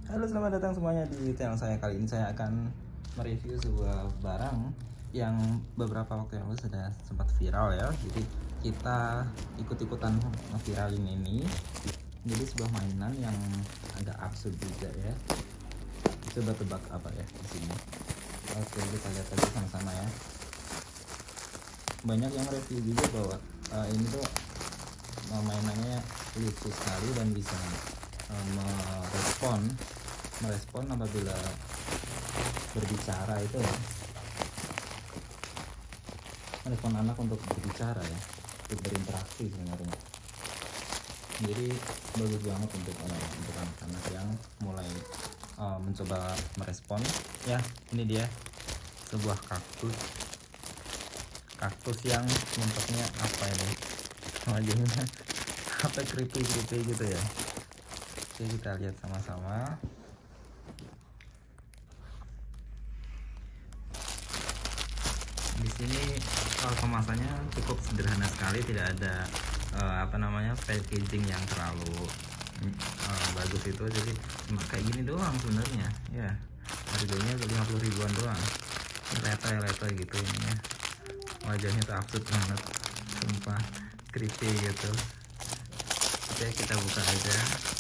Halo, selamat datang semuanya di channel saya. Kali ini saya akan mereview sebuah barang yang beberapa waktu yang lalu sudah sempat viral ya. Jadi kita ikut-ikutan ngeviralin ini. Jadi sebuah mainan yang agak absurd juga ya. Coba tebak apa ya di sini. Oke, kita lihat aja sama-sama ya. Banyak yang review juga bahwa ini tuh mainannya lucu sekali dan bisa merespon apabila berbicara itu ya, merespon anak untuk berbicara ya, untuk berinteraksi sebenarnya. Jadi bagus banget untuk anak-anak yang mulai mencoba merespon ya. Ini dia sebuah kaktus yang bentuknya apa ini, wajahnya apa, creepy gitu ya. Oke, kita lihat sama-sama. Di sini kemasannya cukup sederhana sekali, tidak ada packaging yang terlalu bagus itu. Jadi cuma kayak gini doang sebenarnya ya. Harganya 50 ribuan doang. Letoy gitu ini ya. Wajahnya tuh absurd banget, sumpah creepy gitu. Oke, kita buka aja.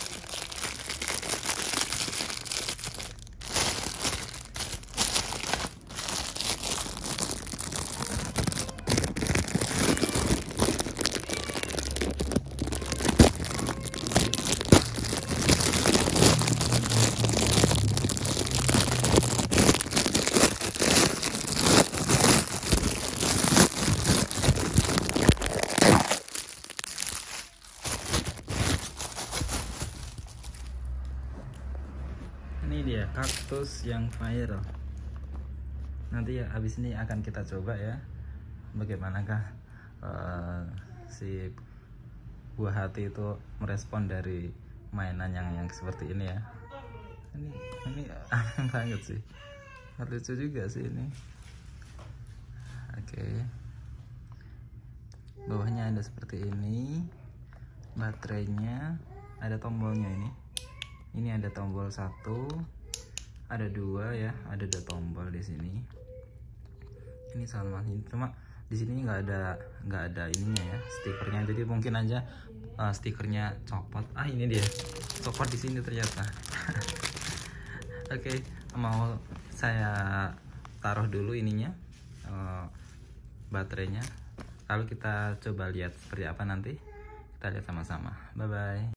Ini dia kaktus yang viral. Nanti ya abis ini akan kita coba ya, bagaimanakah si buah hati itu merespon dari mainan yang seperti ini ya. Ini aneh banget sih, lucu juga sih ini. Oke, bawahnya ada seperti ini, baterainya, ada tombolnya ini ada tombol 1, ada 2 ya, ada 2 tombol di sini. Ini sama ini, cuma di sini nggak ada ininya ya, stikernya. Jadi mungkin aja stikernya copot. Ini dia copot di sini ternyata. Oke, mau saya taruh dulu ininya, baterainya, lalu kita coba lihat seperti apa nanti. Kita lihat sama-sama. Bye bye.